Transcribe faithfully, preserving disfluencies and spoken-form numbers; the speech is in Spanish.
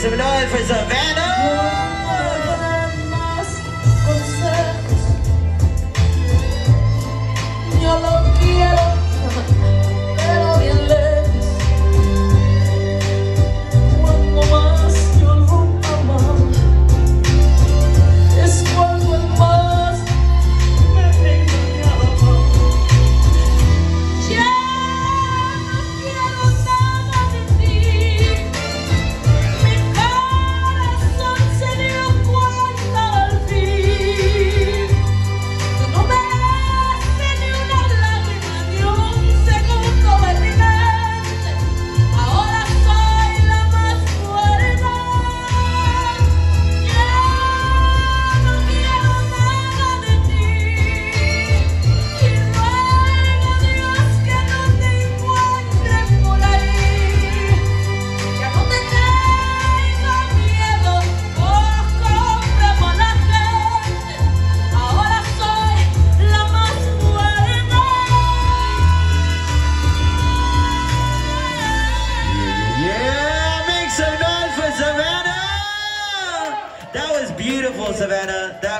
some noise for Savannah! Yo lo quiero, pero bien lejos. Cuando más yo lo amaba, es cuando el más me engañaba. Ya no quiero nada de ti. Mi corazón se dio cuenta al fin. Tú no me Beautiful, Savannah. That